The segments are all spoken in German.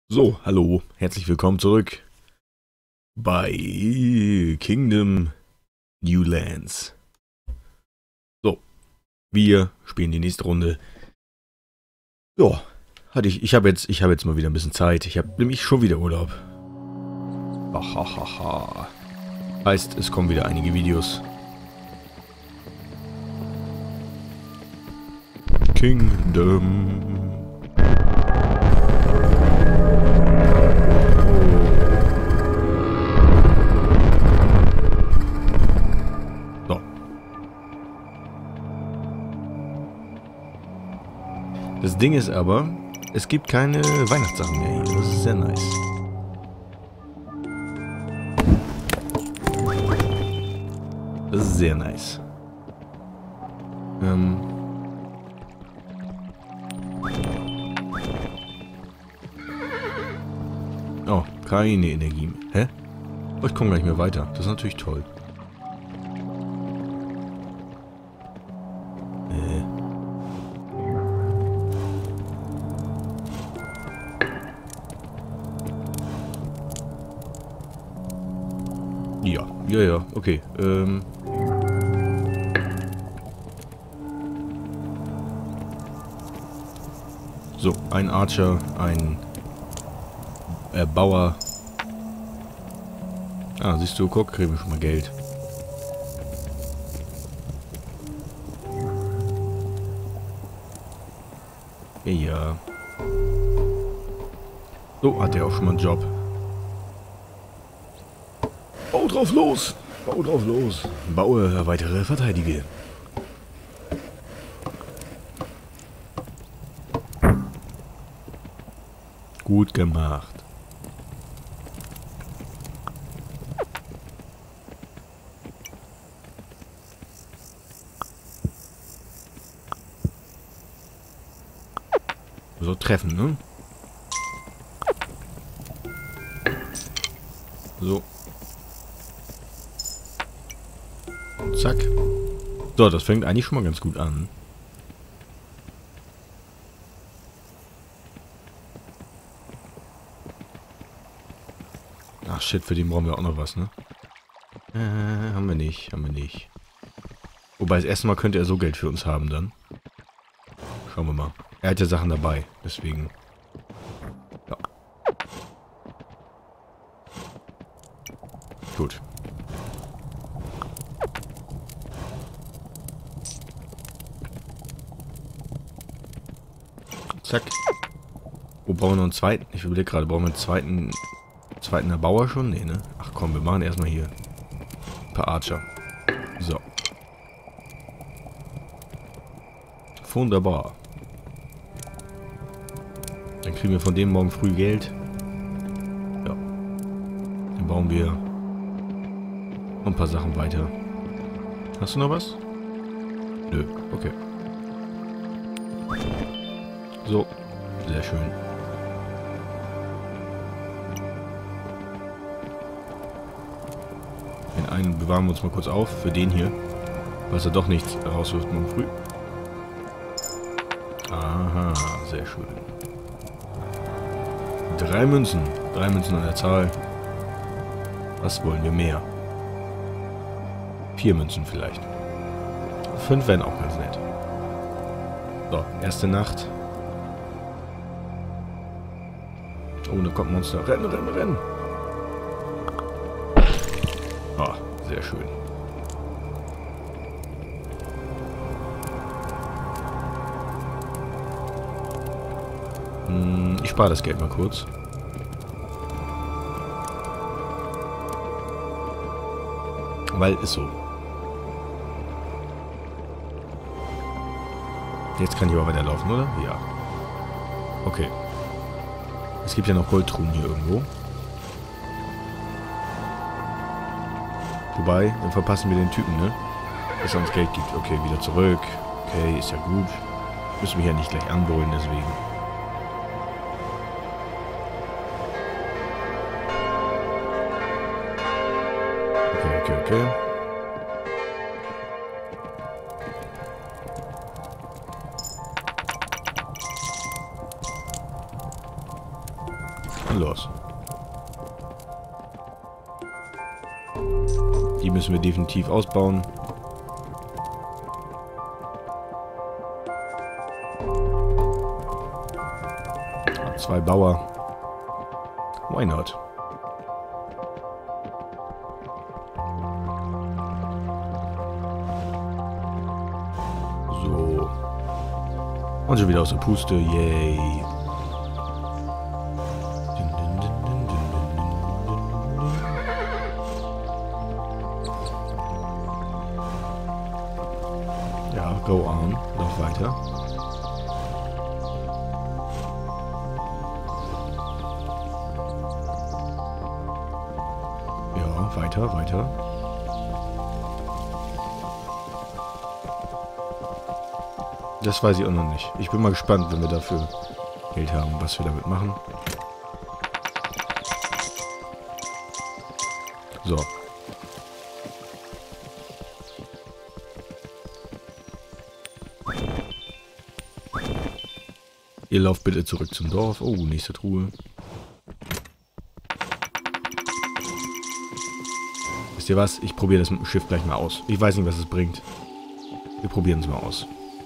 So, hallo, herzlich willkommen zurück bei Kingdom New Lands. So, wir spielen die nächste Runde. Ja, ich habe jetzt mal wieder ein bisschen Zeit. Ich habe nämlich schon wieder Urlaub. Hahaha. Heißt, es kommen wieder einige Videos. Kingdom. So. Das Ding ist aber, es gibt keine Weihnachtssachen mehr hier. Das ist sehr nice. Das ist sehr nice. Oh, keine Energie mehr. Hä? Oh, ich komme gleich mehr weiter. Das ist natürlich toll. Ja, okay. So, ein Archer, ein Bauer. Ah, siehst du, guck, kriegen wir schon mal Geld. Ja. So, hat er auch schon mal einen Job. Bau drauf los! Bau drauf los! Baue weitere Verteidige. Gut gemacht. So treffen, ne? So. Zack. So, das fängt eigentlich schon mal ganz gut an. Ach shit, für den brauchen wir auch noch was, ne? Haben wir nicht, haben wir nicht. Wobei das erste Mal könnte er so Geld für uns haben dann. Schauen wir mal. Er hat ja Sachen dabei, deswegen. Ja. Gut. Zack. Wo brauchen wir noch einen zweiten? Ich überlege gerade, brauchen wir einen zweiten Erbauer schon? Nee, ne? Ach komm, wir machen erstmal hier ein paar Archer. So. Wunderbar. Dann kriegen wir von dem morgen früh Geld. Ja. Dann bauen wir noch ein paar Sachen weiter. Hast du noch was? Nö, okay. So, sehr schön. Den einen bewahren wir uns mal kurz auf, für den hier. Was er doch nichts rauswirft morgen früh. Aha, sehr schön. 3 Münzen. 3 Münzen an der Zahl. Was wollen wir mehr? 4 Münzen vielleicht. 5 wären auch ganz nett. So, erste Nacht. Oh, da kommt ein Monster. Rennen, rennen, rennen. Ah, sehr schön. Ich spare das Geld mal kurz. Weil ist so. Jetzt kann ich aber weiterlaufen, oder? Ja. Okay. Es gibt ja noch Goldtruhen hier irgendwo. Wobei, dann verpassen wir den Typen, ne? Dass er uns Geld gibt. Okay, wieder zurück. Okay, ist ja gut. Müssen wir ja nicht gleich anbrüllen, deswegen. Okay. Dann los. Die müssen wir definitiv ausbauen. Zwei Bauer. Why not? So. Und schon wieder aus der Puste. Yay. Ja, go on. Noch weiter. Ja, weiter, weiter. Das weiß ich auch noch nicht. Ich bin mal gespannt, wenn wir dafür Geld haben, was wir damit machen. So. Ihr lauft bitte zurück zum Dorf. Oh, nächste Truhe. Wisst ihr was? Ich probiere das mit dem Schiff gleich mal aus. Ich weiß nicht, was es bringt. Wir probieren es mal aus.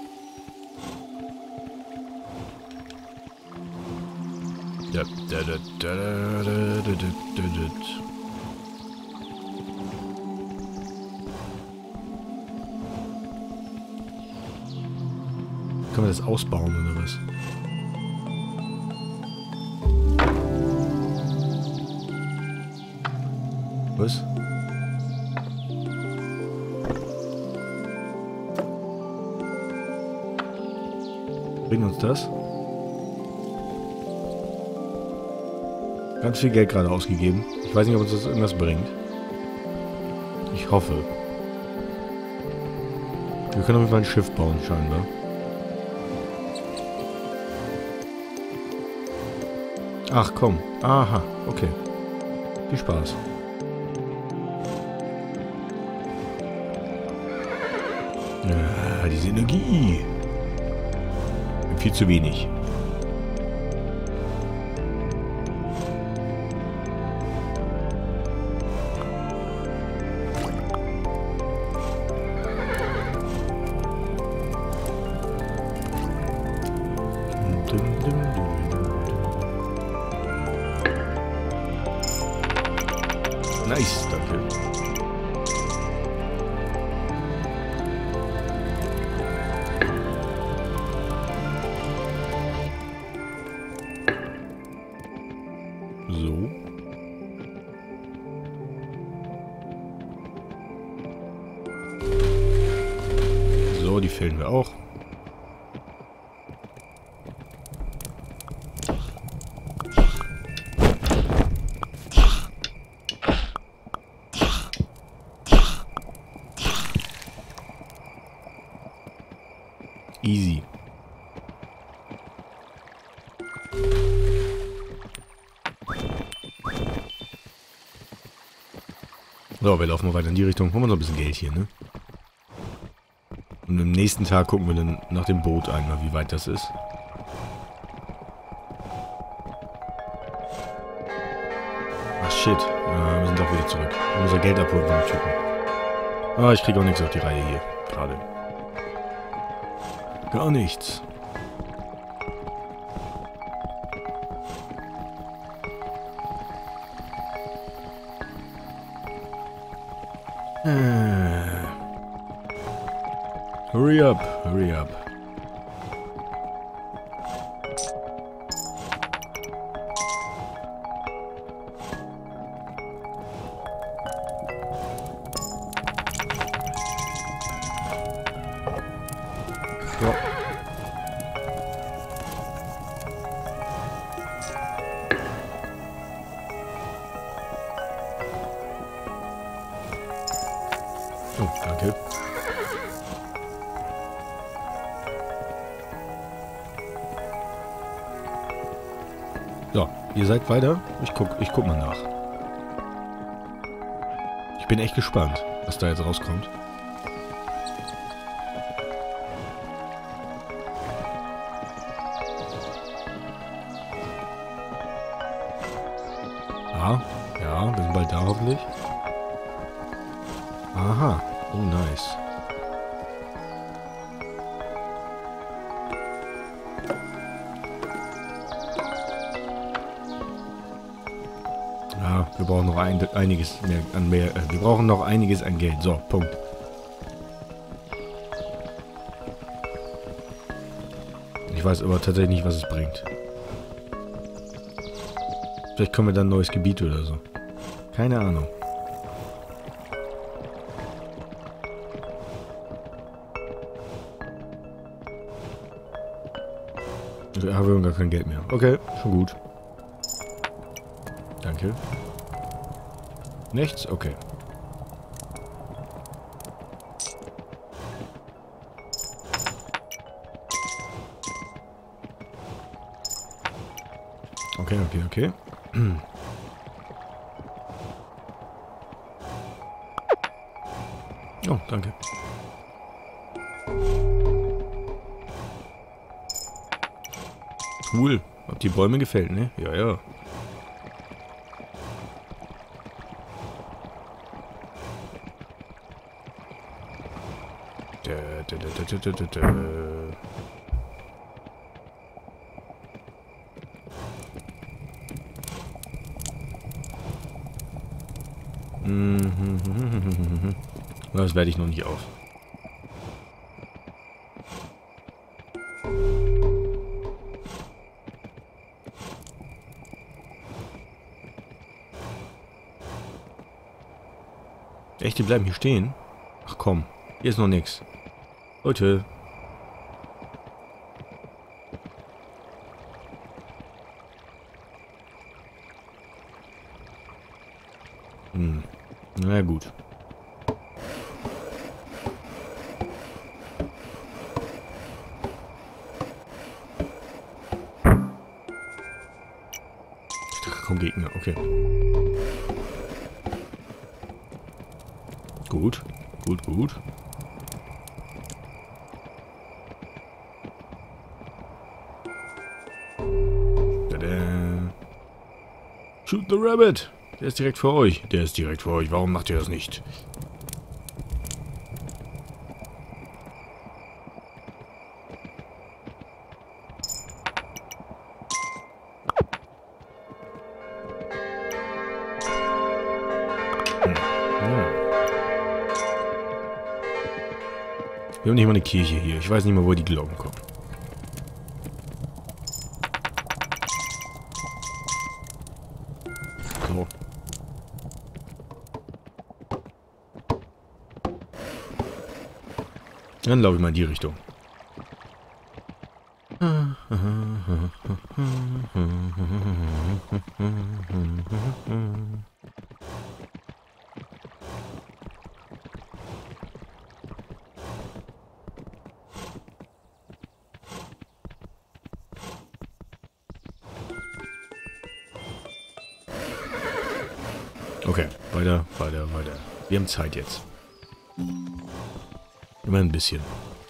Können wir das ausbauen oder was? Was? Bringt uns das? Ganz viel Geld gerade ausgegeben. Ich weiß nicht, ob uns das irgendwas bringt. Ich hoffe. Wir können auf jeden Fall ein Schiff bauen, scheinbar. Ach komm. Aha, okay. Viel Spaß. Ja, diese Energie. Viel zu wenig. Nice, danke. So. So, die fällen wir auch. Easy. So, wir laufen mal weiter in die Richtung. Holen wir noch ein bisschen Geld hier, ne? Und am nächsten Tag gucken wir dann nach dem Boot einmal, wie weit das ist. Ach shit. Wir sind doch wieder zurück. Wir müssen unser Geld abholen von den Typen. Ah, ich kriege auch nichts auf die Reihe hier. Gerade. Gar nichts. Hurry up, hurry up. Ja. Oh, danke. So, ihr seid weiter. Ich guck mal nach. Ich bin echt gespannt, was da jetzt rauskommt. Ah, ja, wir sind bald da hoffentlich. Aha, oh nice. Ja, wir brauchen noch einiges mehr an wir brauchen noch einiges an Geld. So, Punkt. Ich weiß aber tatsächlich nicht, was es bringt. Vielleicht kommen wir dann ein neues Gebiet oder so. Keine Ahnung. Da haben wir gar kein Geld mehr. Okay, schon gut. Danke. Nichts? Okay. Okay. Oh, danke. Cool. Ob die Bäume gefällt, ne? Ja, ja. Das werde ich noch nicht auf. Echt, die bleiben hier stehen? Ach komm, hier ist noch nichts. Leute. Na gut. Ich dachte, komm Gegner, okay. Gut. Tada. Shoot the rabbit. Der ist direkt vor euch. Warum macht ihr das nicht? Wir haben nicht mal eine Kirche hier. Ich weiß nicht mal, wo die Glocken kommen. So. Dann laufe ich mal in die Richtung. Okay, weiter. Wir haben Zeit jetzt. Immer ein bisschen.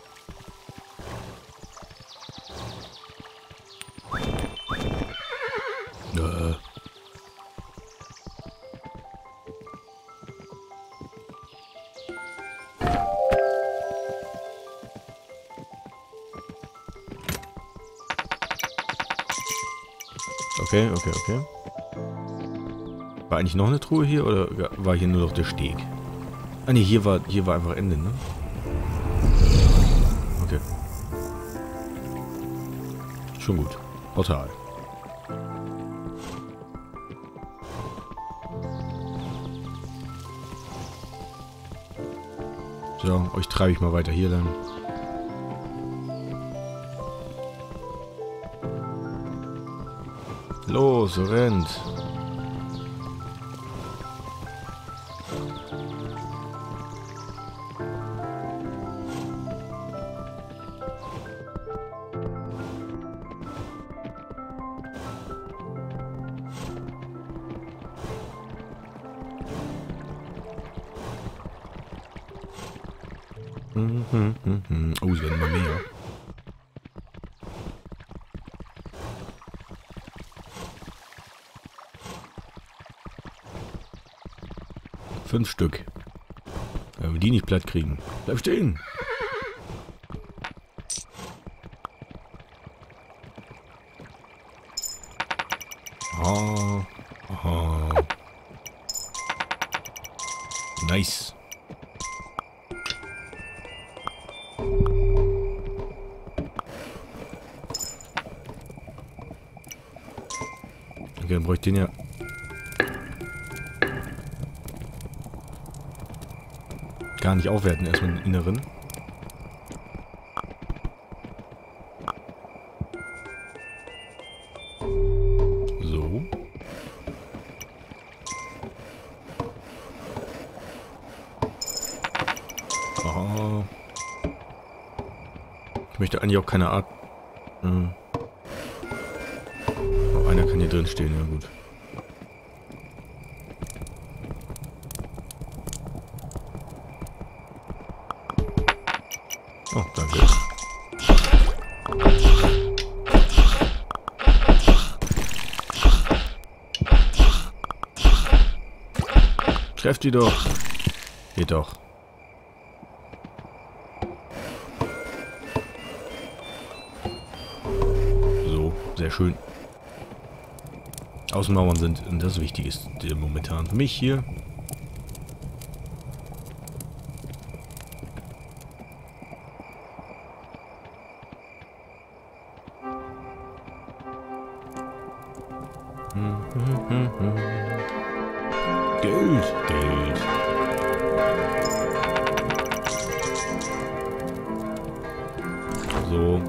Okay. War eigentlich noch eine Truhe hier oder war hier nur noch der Steg? Ah ne, hier war einfach Ende, ne? Okay. Schon gut. Portal. So, euch treibe ich mal weiter hier lang. Los, rennt! Oh, es werden immer mehr. 5 Stück. Wenn wir die nicht platt kriegen. Bleib stehen! Oh. Oh. Nice. Okay, dann brauche ich den ja. Gar nicht aufwerten, erstmal den inneren. So. Oh. Ich möchte eigentlich auch keine Art. Oh, einer kann hier drin stehen, ja gut. Oh, danke. Treff die doch. Geht doch. So, sehr schön. Außenmauern sind das Wichtigste momentan für mich hier. Geld, Geld. So.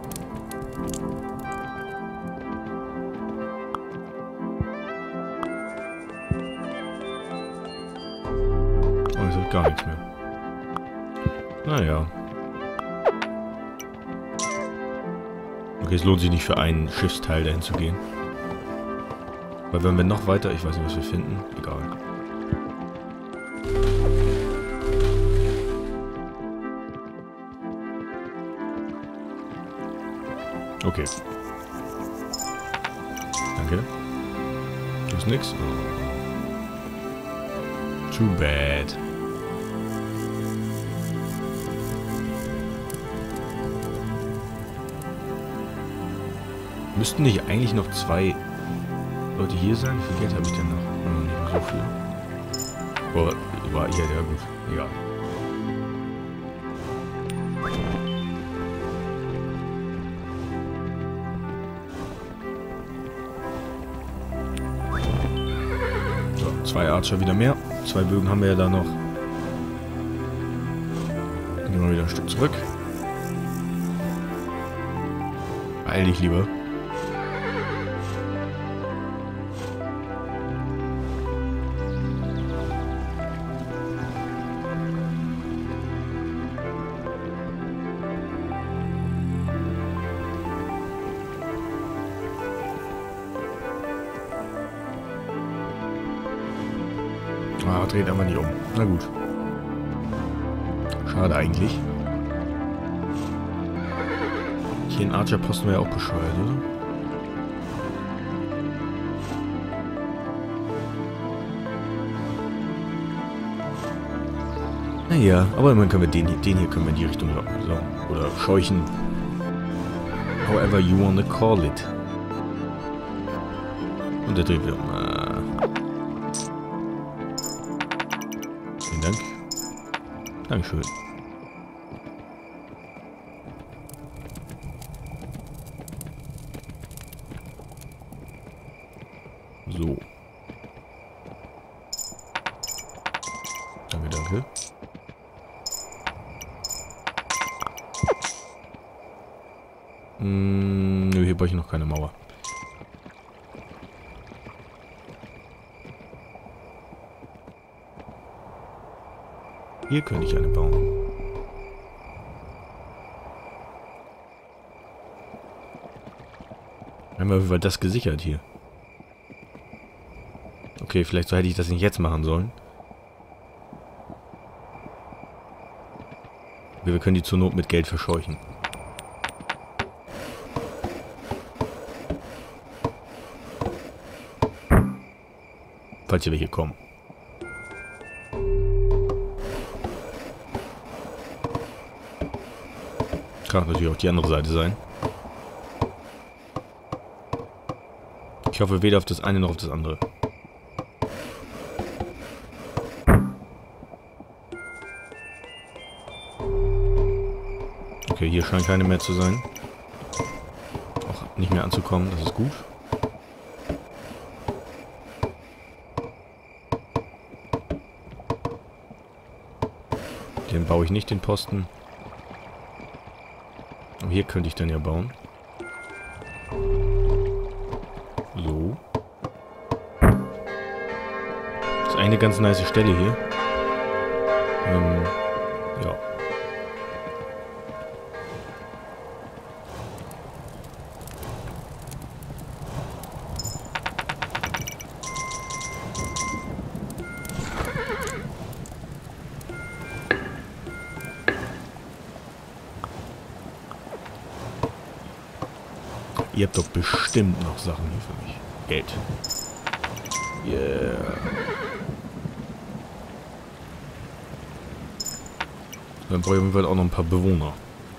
Oh, es wird gar nichts mehr. Naja. Okay, es lohnt sich nicht für einen Schiffsteil dahin zu gehen. Weil wenn wir noch weiter, ich weiß nicht, was wir finden, egal. Okay. Danke. Du hast nix? Oh. Too bad. Müssten nicht eigentlich noch 2 Leute hier sein? Wie viel Geld habe ich denn noch? Oh, nicht mehr so viel. Oh, war hier, ja gut. Egal. So, 2 Archer wieder mehr. 2 Bögen haben wir ja da noch. Gehen wir wieder ein Stück zurück. Beeil dich lieber. Ah, dreht aber nicht um. Na gut. Schade eigentlich. Hier in Archer-Posten wäre ja auch bescheuert, oder? Naja, aber immerhin können wir den hier können wir in die Richtung locken. So. Oder scheuchen. However you wanna call it. Und der dreht wieder um. Vielen Dank. Dankeschön. So. Danke, danke. Nö, hier baue ich noch keine Mauer. Hier könnte ich eine bauen. Haben wir das gesichert hier? Okay, vielleicht so hätte ich das nicht jetzt machen sollen. Wir können die zur Not mit Geld verscheuchen. Falls hier welche kommen. Kann natürlich auch die andere Seite sein. Ich hoffe weder auf das eine noch auf das andere. Okay, hier scheint keine mehr zu sein. Auch nicht mehr anzukommen, das ist gut. Den baue ich nicht, den Posten. Aber hier könnte ich dann ja bauen. So. Das ist eine ganz nice Stelle hier. Ja. Ihr habt doch bestimmt noch Sachen hier für mich. Geld. Yeah. Dann brauche ich auf jeden Fall auch noch ein paar Bewohner.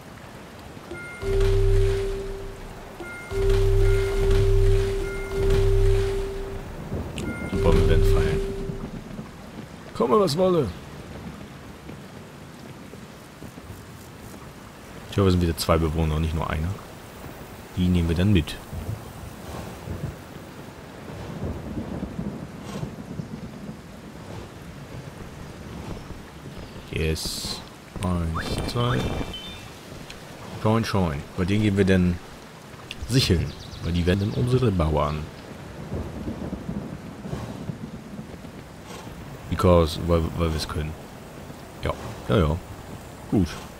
Super, wir werden fallen. Komme, was wolle. Ich hoffe, es sind wieder 2 Bewohner und nicht nur einer. Die nehmen wir dann mit. Yes. 1, 2. Scheun. Bei denen gehen wir dann sicheln. Weil die werden dann unsere Bauern. Weil wir es können. Ja. Gut.